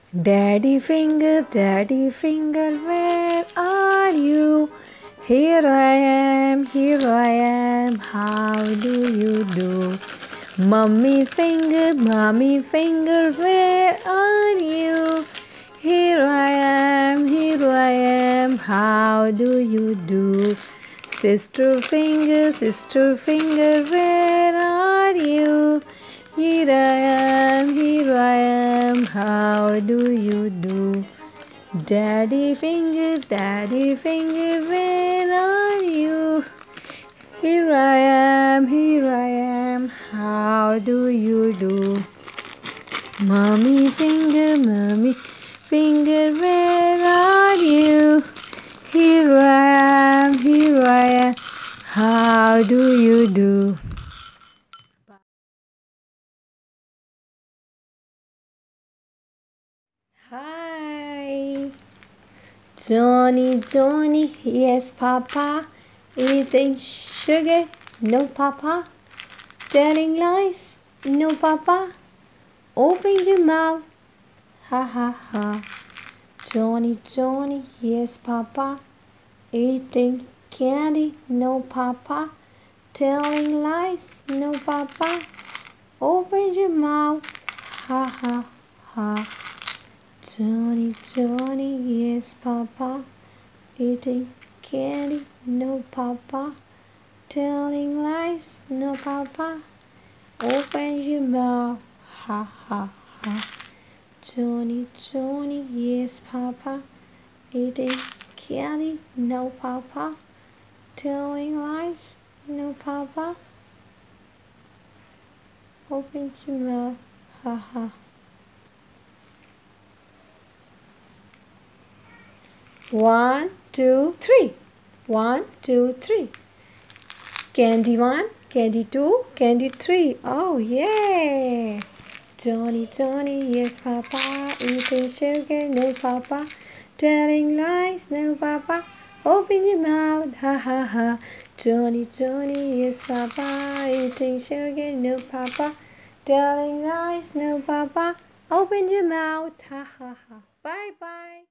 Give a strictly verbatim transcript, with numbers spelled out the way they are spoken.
Daddy finger, daddy finger, where are you? Here I am, here I am, how do you do? Mummy finger, mummy finger, where are you? Here I am, here I am, how do you do? Sister finger, sister finger, where are you? Here I am, here I am, how do you do? Daddy finger, daddy finger, where are you? Here I am, here I am, how do you do? Mommy finger, mommy finger, where are you? Here I am, here I am, how do you do? Hi, Johnny, Johnny, yes, Papa. Eating sugar, no, Papa. Telling lies, no, Papa. Open your mouth, ha ha ha. Johnny, Johnny, yes, Papa. Eating candy, no, Papa. Telling lies, no, Papa. Open your mouth, ha ha ha. Johnny, Johnny, yes, Papa. Eating candy, no, Papa. Telling lies, no, Papa. Open your mouth, ha ha ha. Johnny, Johnny, yes, Papa. Eating candy, no, Papa. Telling lies, no, Papa. Open your mouth, ha ha. One, two, three. One, two, three. Candy one, candy two, candy three. Oh, yeah. Johnny, Johnny, yes, Papa. Eating sugar, no, Papa. Telling lies, no, Papa. Open your mouth, ha ha ha. Johnny, Johnny, yes, Papa. Eating sugar, no, Papa. Telling lies, no, Papa. Open your mouth, ha ha ha. Bye bye.